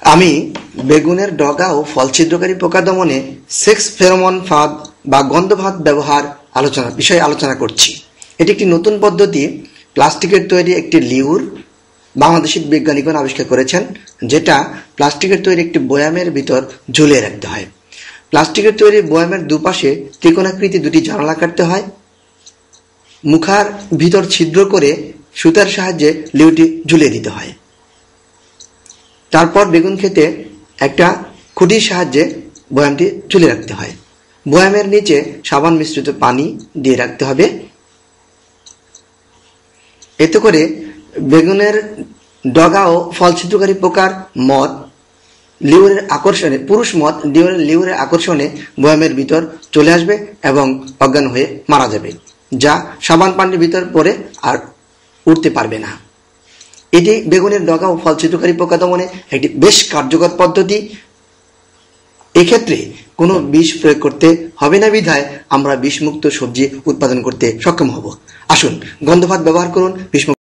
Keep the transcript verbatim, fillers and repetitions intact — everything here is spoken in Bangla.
আমি বেগুনের ডগা ও ফল ছিদ্রকারী পোকা দমনে সেক্স ফেরোমন ফাঁদ বা গন্ধভাত ব্যবহার আলোচনা বিষয়ে আলোচনা করছি। এটি একটি নতুন পদ্ধতি, প্লাস্টিকের তৈরি একটি লিউর বাংলাদেশি বিজ্ঞানীগণ আবিষ্কার করেছেন, যেটা প্লাস্টিকের তৈরি একটি বয়ামের ভিতর ঝুলিয়ে রাখতে হয়। প্লাস্টিকের তৈরি বয়ামের দুপাশে ত্রিকোণাকৃতি দুটি জানালা কাটতে হয়। মুখার ভিতর ছিদ্র করে সুতার সাহায্যে লিউটি ঝুলিয়ে দিতে হয়। তারপর বেগুন খেতে একটা খুঁটির সাহায্যে বয়ামটি ঝুলে রাখতে হয়। বয়ামের নিচে সাবান মিশ্রিত পানি দিয়ে রাখতে হবে। এতে করে বেগুনের ডগা ও ফল ছিদ্রকারী পোকার মদ লিউরের আকর্ষণে পুরুষ মদ লিউরের আকর্ষণে বয়ামের ভিতর চলে আসবে এবং অজ্ঞান হয়ে মারা যাবে, যা সাবান পানির ভিতর পড়ে আর উঠতে পারবে না। এটি বেগুনের ডগা ও ফল ছিদ্রকারী পোকা দমনে একটি বেশ কার্যকর পদ্ধতি। এক্ষেত্রে কোনো বিষ প্রয়োগ করতে হবে না বিধায় আমরা বিষমুক্ত সবজি উৎপাদন করতে সক্ষম হব। আসুন গন্ধভাত ব্যবহার করুন, বিষমুক্ত